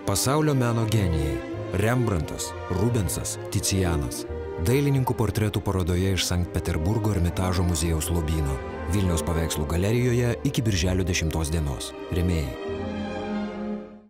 Pasaulio meno genijai – Rembrantas, Rubensas, Ticianas. Dailininkų portretų parodoje iš Sankt Peterburgo Ermitažo muziejaus lobyno. Vilniaus paveikslų galerijoje iki birželio 10 dienos. Rėmėjai.